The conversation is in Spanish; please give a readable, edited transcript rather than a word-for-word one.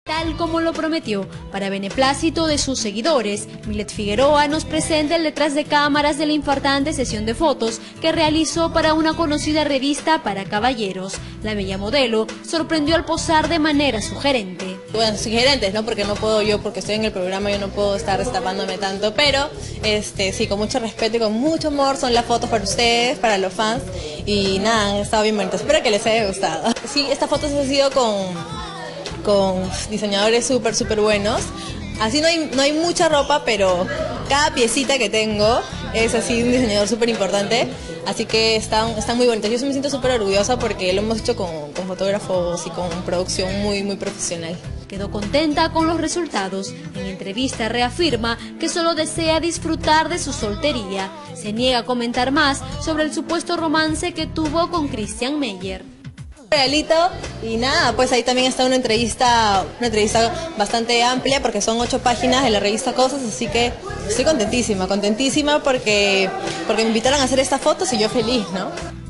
Tal como lo prometió, para beneplácito de sus seguidores, Milet Figueroa nos presenta el detrás de cámaras de la infartante sesión de fotos que realizó para una conocida revista para caballeros. La bella modelo sorprendió al posar de manera sugerente. Bueno, sugerentes, ¿no? Porque no puedo yo, porque estoy en el programa, yo no puedo estar destapándome tanto, pero sí, con mucho respeto y con mucho amor son las fotos para ustedes, para los fans, y nada, han estado bien bonitas. Espero que les haya gustado. Sí, estas fotos han sido con diseñadores súper buenos. Así no hay mucha ropa, pero cada piecita que tengo es así un diseñador súper importante, así que están muy bonitas. Yo me siento súper orgullosa porque lo hemos hecho con fotógrafos y con producción muy profesional. Quedó contenta con los resultados. En entrevista reafirma que solo desea disfrutar de su soltería. Se niega a comentar más sobre el supuesto romance que tuvo con Christian Meyer. Realito, y nada, pues ahí también está una entrevista bastante amplia porque son 8 páginas de la revista Cosas, así que estoy contentísima porque me invitaron a hacer estas fotos y yo feliz, ¿no?